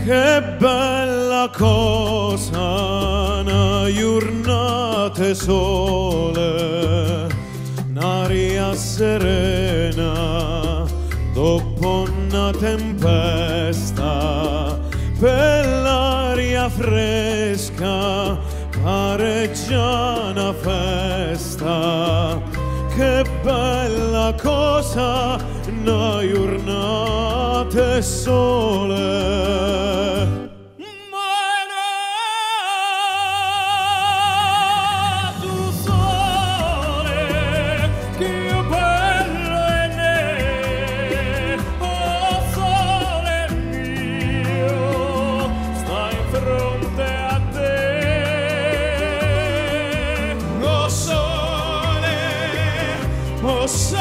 Che bella cosa, una giornata sole, un'aria serena, dopo una tempesta, per l'aria fresca, pare già una festa. Che bella cosa, una giornata sole. Oh sole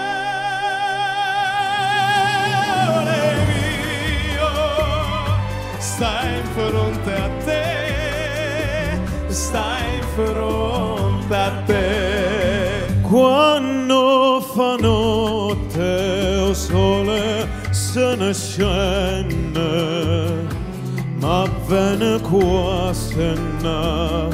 mio, stai in fronte a te, stai in fronte a te. Quando fa notte o sole se ne scende, ma viene qua se n'ha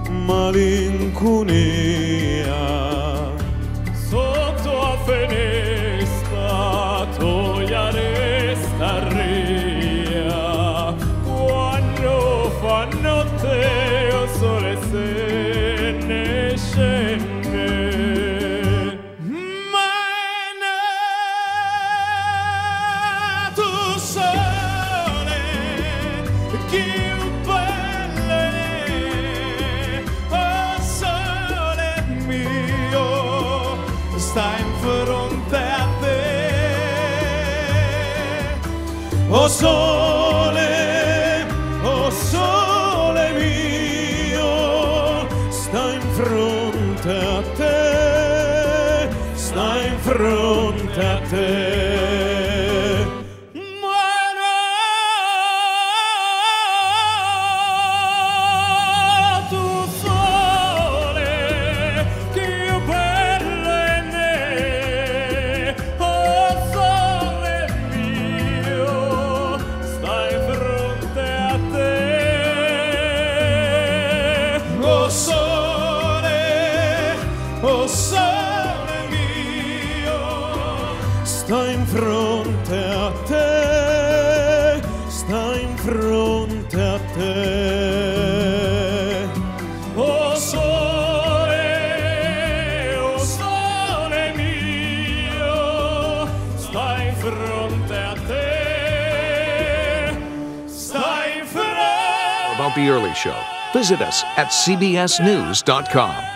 malinconia. Sotto a finestra toia resta ria, quando fa notte o sole se ne scende. Ma è nato sole, che belle, oh sole mio, sta in fronte a te. Oh sole mio, sta in fronte a te, sta in fronte a te. Ma nato sole, che belle, oh sole mio, sta in fronte a te. Oh sole mio, Sta in fronte a te, sta in fronte a te. oh sole mio, sta in fronte a te, sta in fronte. About the early show, visit us at cbsnews.com.